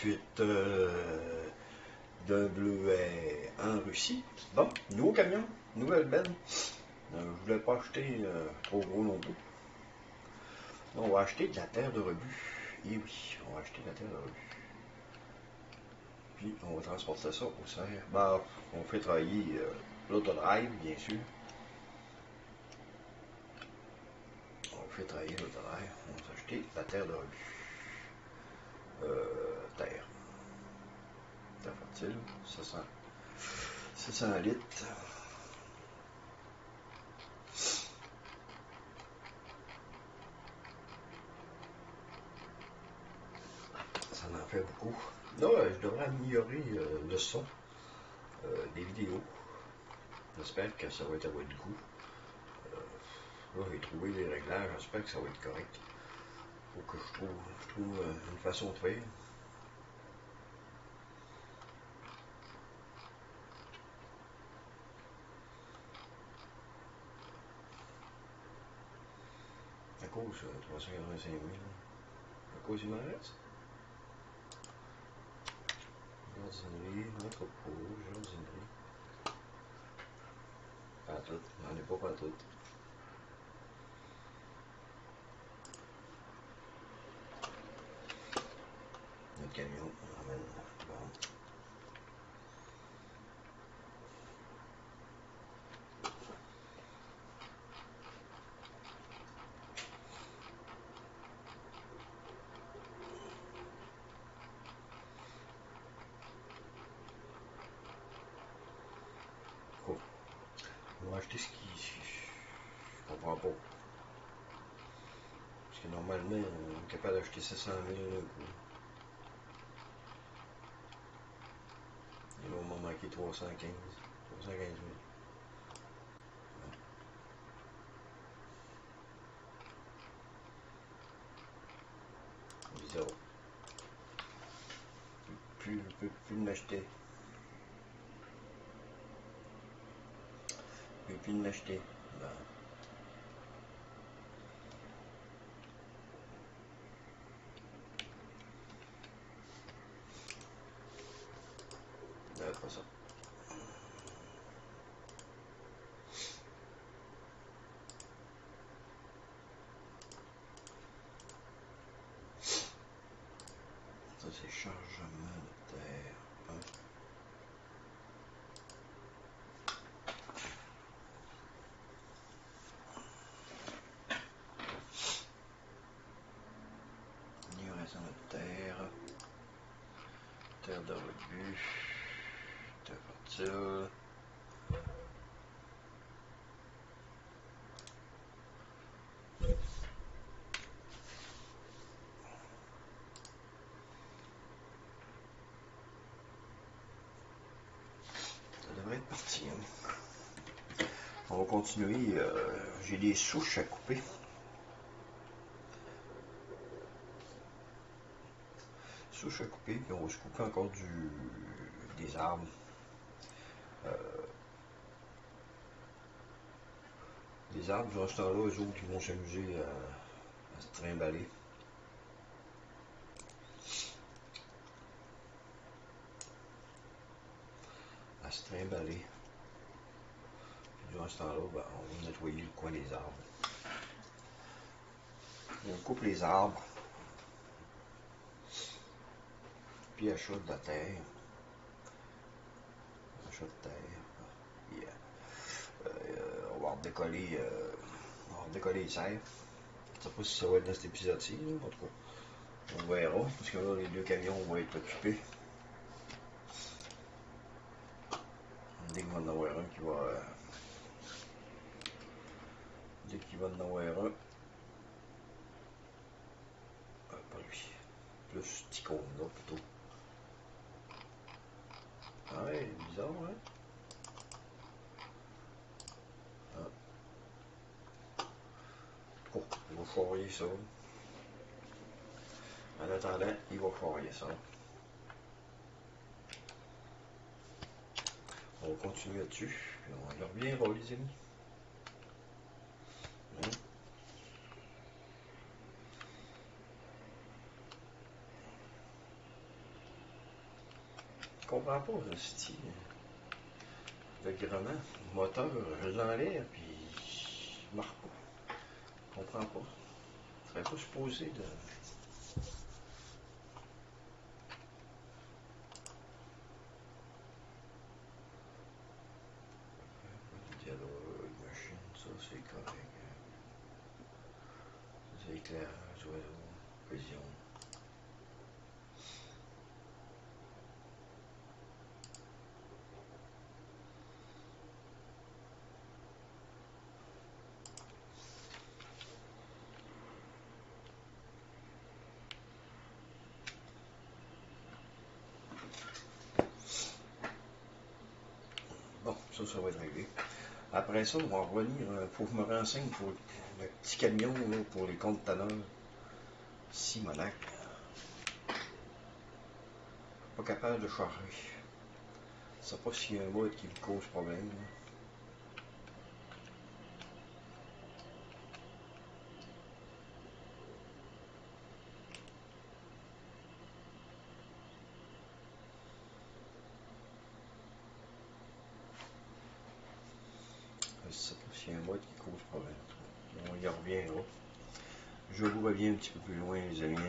suite d'un bleuet en Russie. Bon, nouveau camion, nouvelle benne. Je voulais pas acheter trop gros non plus. On va acheter de la terre de rebut. Et oui, on va acheter de la terre de rebut. Puis on va transporter ça au serre. Ben, on fait travailler l'autodrive, bien sûr. On fait travailler l'autodrive. On va acheter de la terre de rebut. Terre. Terre fertile, 600 litres. Ça en fait beaucoup. Là, je devrais améliorer le son des vidéos. J'espère que ça va être à votre goût. Là, j'ai trouvé les réglages. J'espère que ça va être correct. Faut que je trouve une façon de faire. À cause 385 000. À cause il m'en reste. Jardinerie, entrepôt, jardinerie. Pas tout, j'en ai pas tout. Notre camion, on ramène. Bon. Cool. On va acheter ce qui. Je comprends pas. Parce que normalement, on est capable d'acheter 700 000 d'un coup. Et là, on m'a manqué 315 000. Bizarre. Je ne peux plus l'acheter. Je ne peux plus l'acheter. Ben. Non, pas ça. Ça, c'est chargement de terre. Hein? Livraison de terre. Terre de rebut. Terre fertile. Ça devrait être parti. Hein? On va continuer. J'ai des souches à couper. Souches à couper, puis on va se couper encore des arbres. Les arbres, durant ce temps-là, eux autres, ils vont s'amuser à se trimballer. Puis durant ce temps-là, ben, on va nettoyer le coin des arbres. On coupe les arbres. Puis achat de la terre. Achat de terre. Puis, on va redécoller les serres. Je ne sais pas si ça va être dans cet épisode-ci, en tout cas. On verra, parce que là, les deux camions vont être occupés. Dès qu'il va en avoir un qui va. Dès qu'il va en avoir un. Pas lui. Plus Ticone, là, plutôt. Ah ouais, bizarre, hein? Oh, il va foirer ça. En attendant, il va foirer ça. On va continuer là-dessus, puis on y reviendra, les amis. Hein? comprends pas, le style. Le grenat, le moteur, je l'enlève, puis il marche pas. Je comprends pas. Ça serait pas supposé de... Dialogue, machine, ça c'est correct. C'est éclairage, oiseau, vision. Bon, ça va être réglé. Après ça, on va revenir. Il faut que je me renseigne pour le petit camion là, pour les conteneurs. Simonac. Pas capable de charger. Je sais pas s'il y a un mode qui me cause problème. Là. Je sais pas s'il y a un mode qui cause problème. On y reviendra. Je vous reviens un petit peu plus loin, les amis.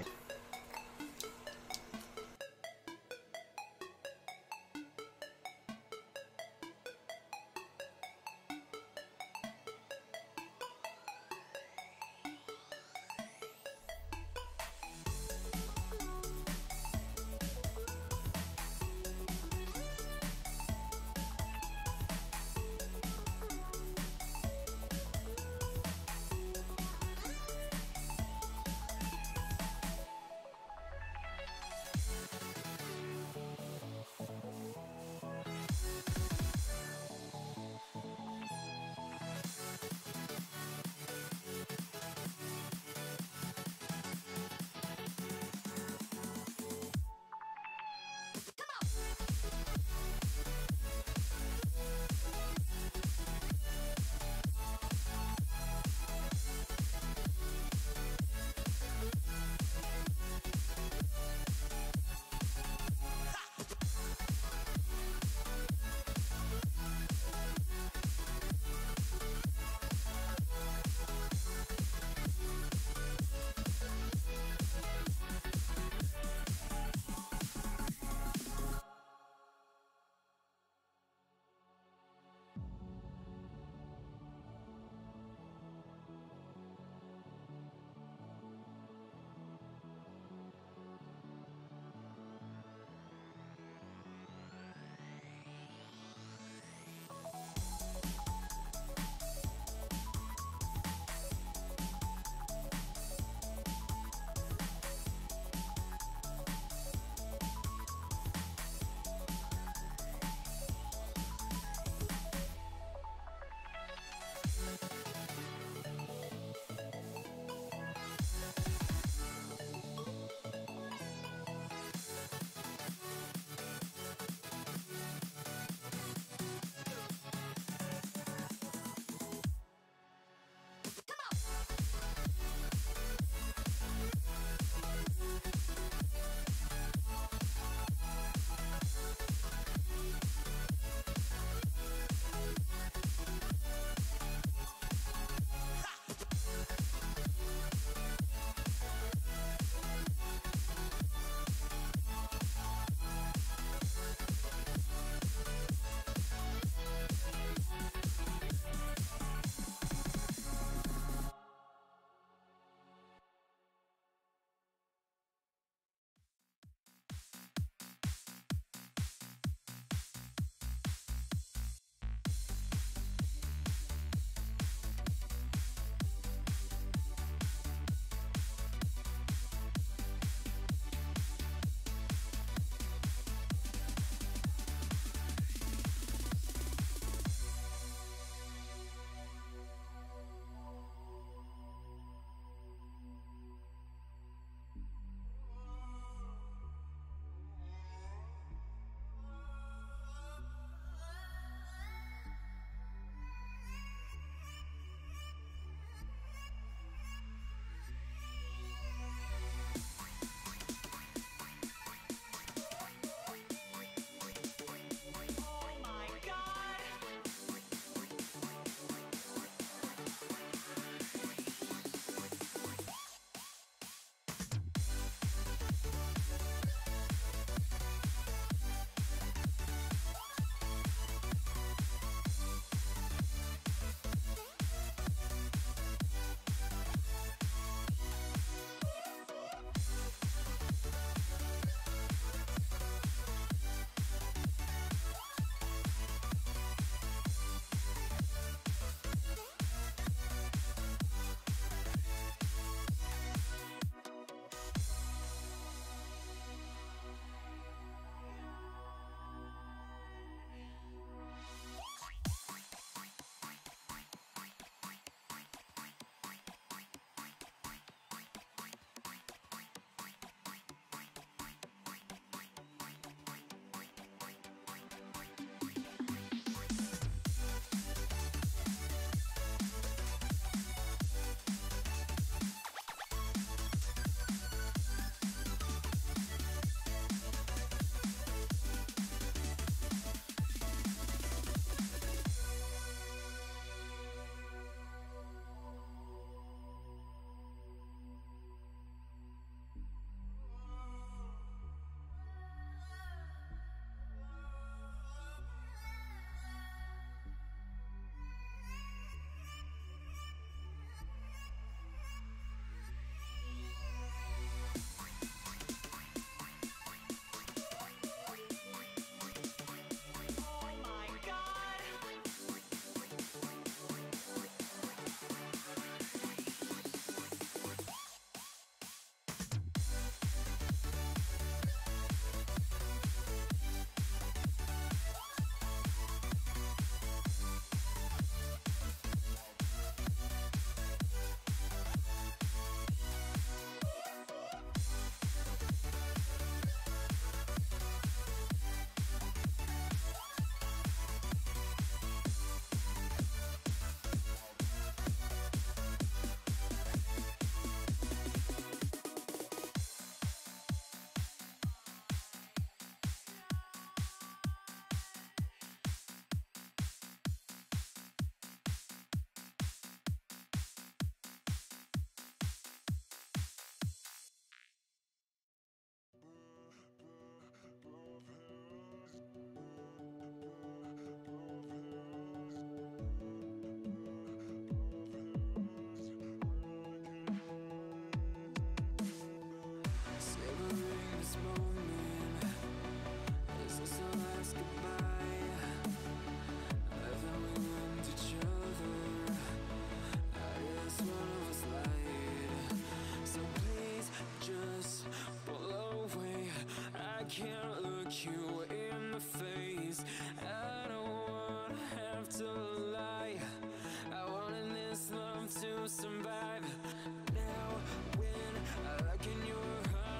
can't look you in the face. I don't wanna have to lie. I wanted this love to survive. Now when I look in your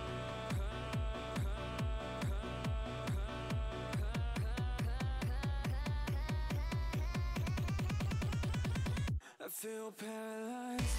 I feel paralyzed.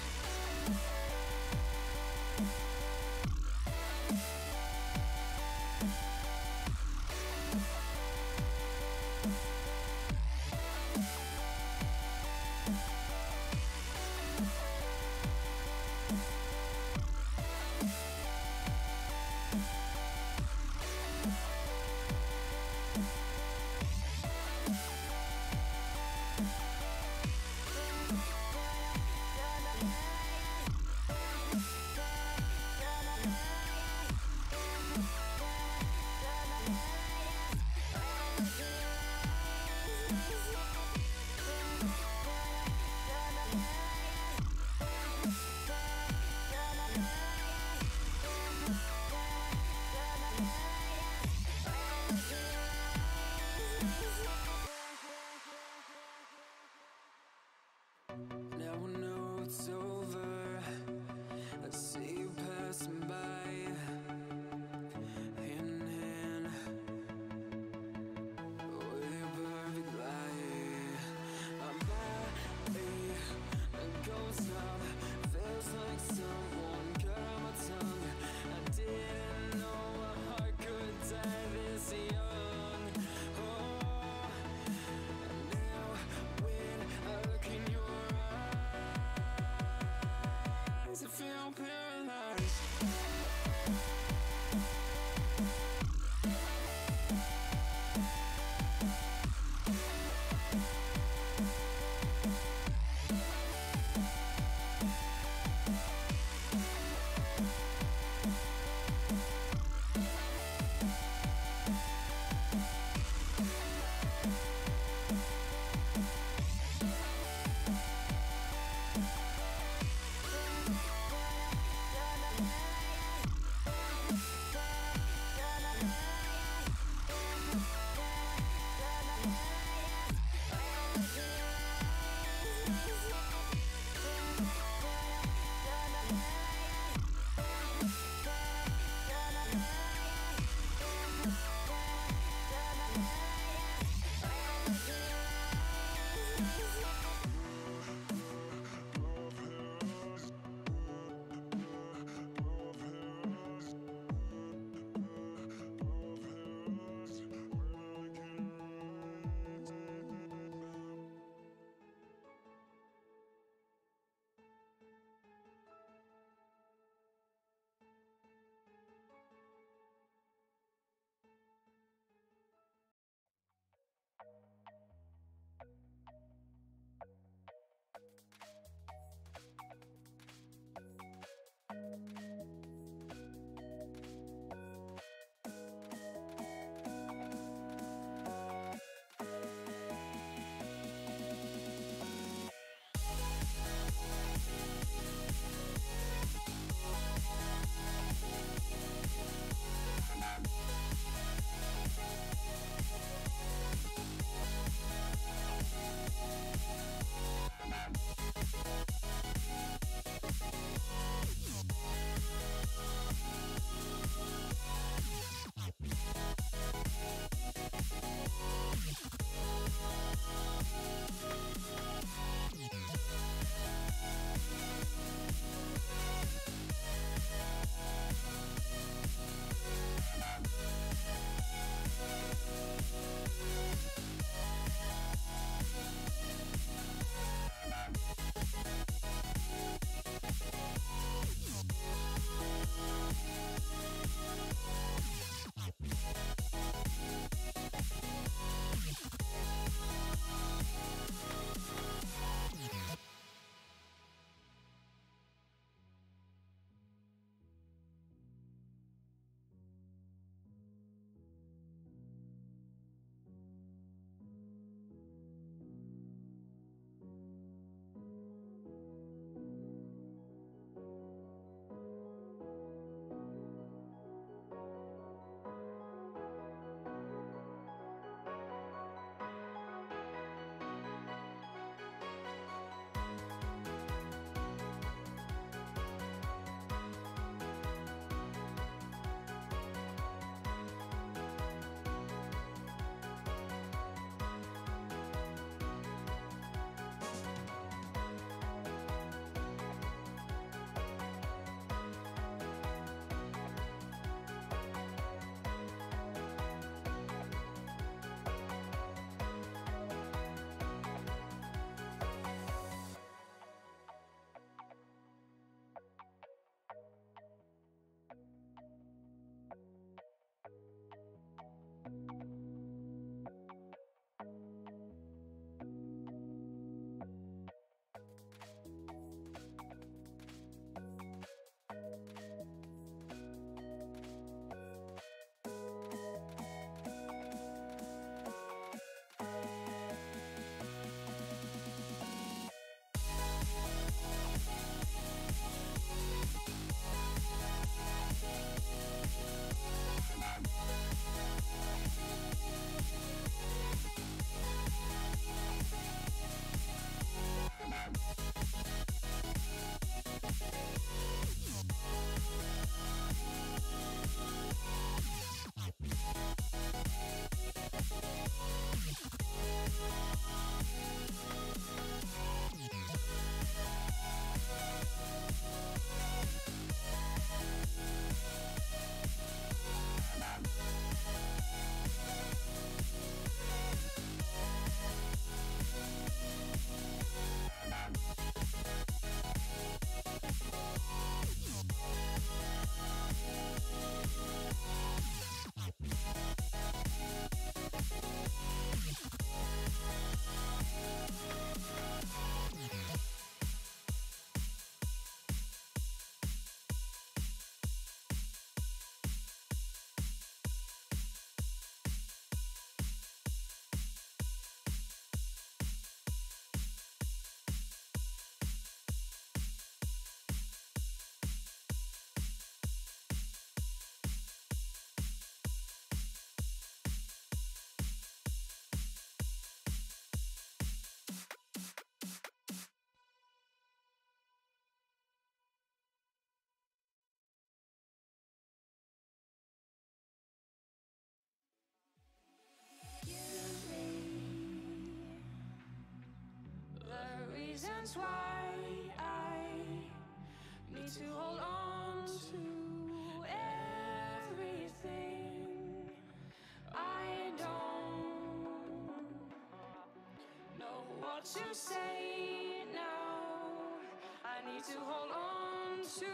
reasons why I need to hold on to everything. I don't know what to say now. I need to hold on to.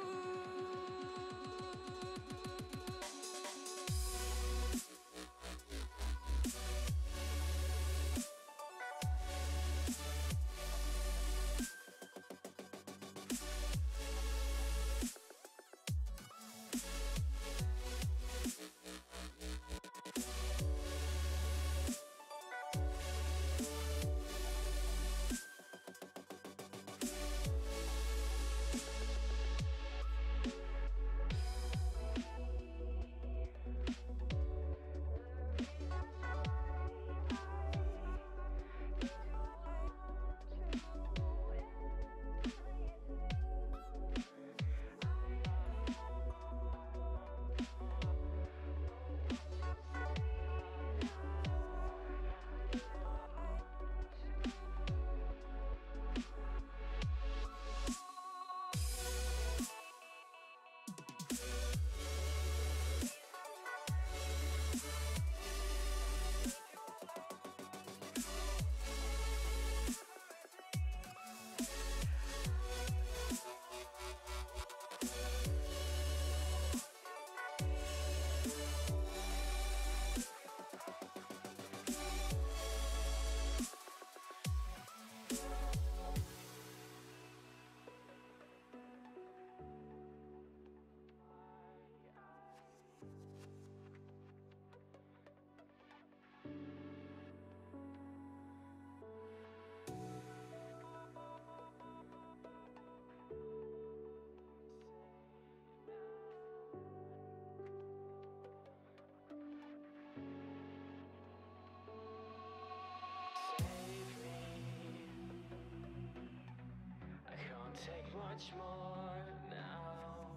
Take much more now.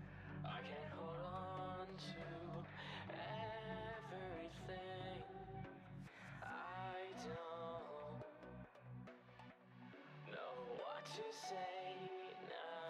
I can't hold on to everything. I don't know what to say now.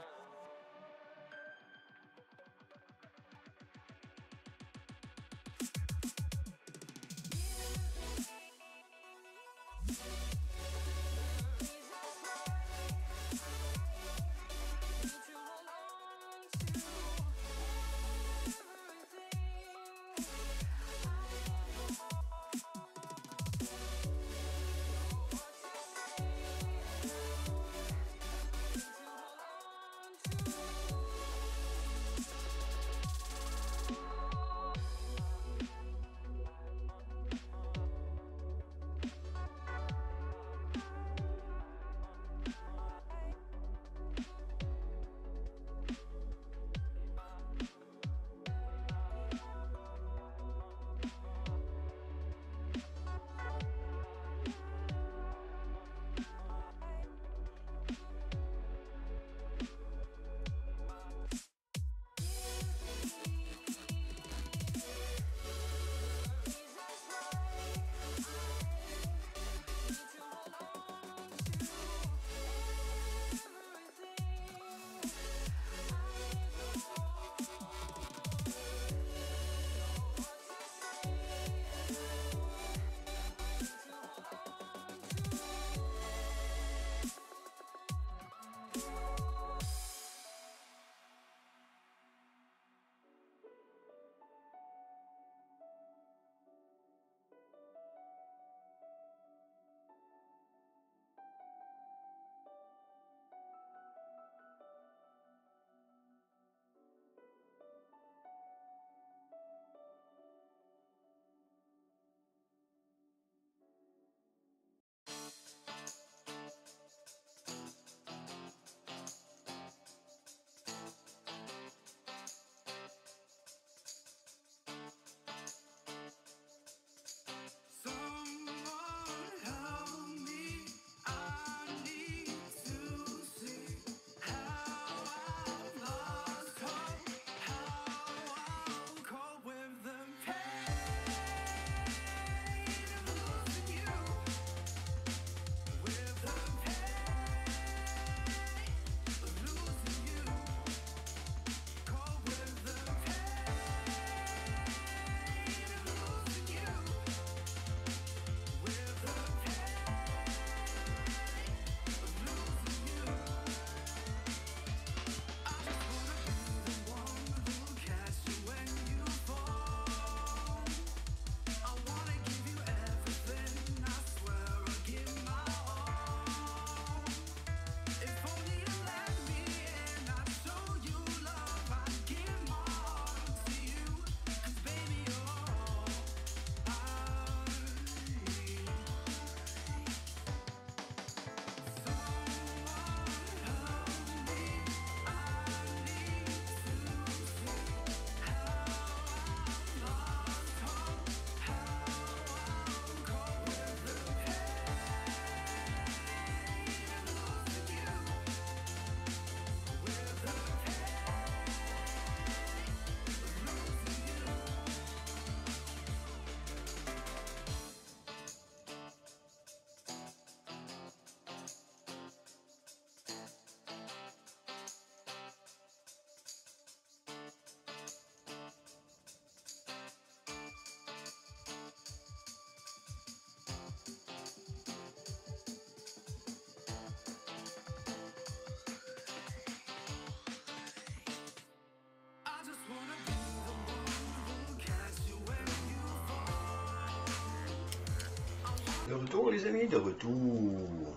De retour, les amis, de retour.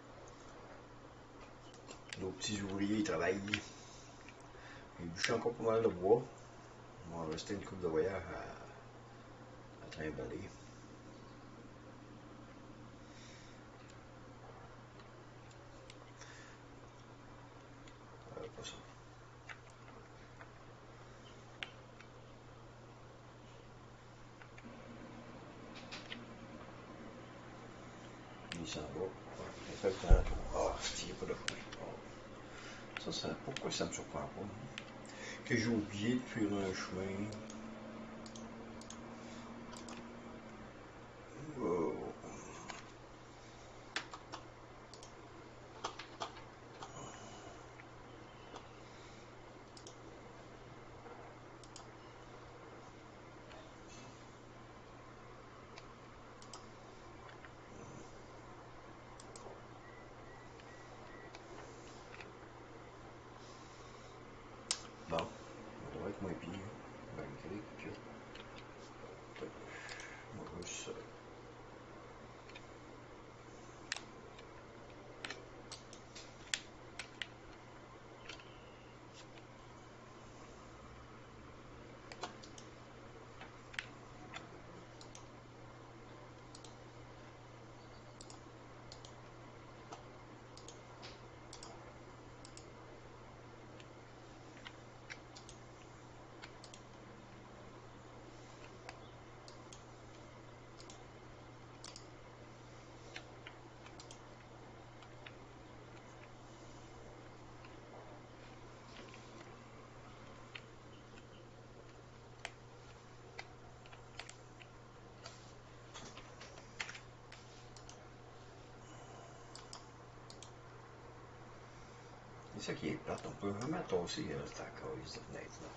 Nos petits ouvriers, ils travaillent. Ils bûchent encore pas mal de bois. On va en rester une coupe de voyage à trimballer. Pas ça. Il s'en va. Il fait le temps. Ah, il n'y a pas de chemin. Ça, pourquoi ça me surprend pas? Que j'ai oublié de faire un chemin. Oh. Bon, on devrait être moins pire, malgré que... On va juste... C'est ça qui est plate, on peut vraiment tasser ta cause de fenêtre là.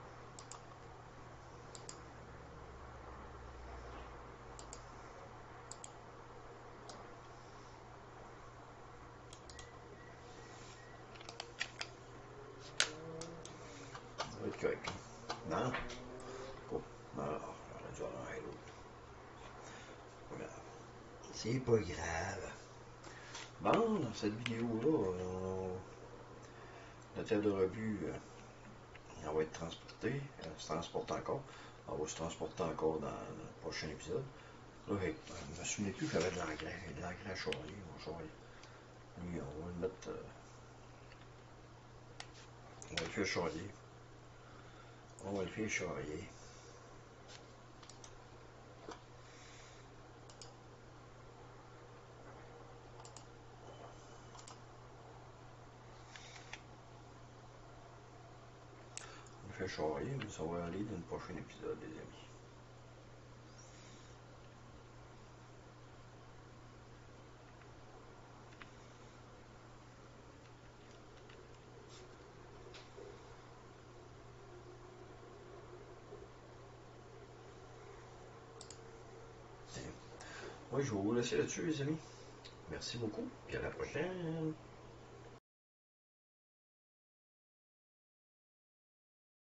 Ça va être correct. Non? Oh, alors, j'aurais dû en avoir l'autre. Voilà. C'est pas grave. Bon, dans cette vidéo-là, la terre de rebut, elle va être transportée. Elle se transporte encore. Elle va se transporter encore dans le prochain épisode. Là, je me souvenais plus qu'il y avait de l'engrais. De l'engrais à charrier. Lui, on va le mettre. On va le faire charrier. On va le faire charrier. On le fait charrier, mais ça va aller dans le prochain épisode, les amis. Oui, je vais vous laisser là-dessus, les amis. Merci beaucoup, et à la prochaine.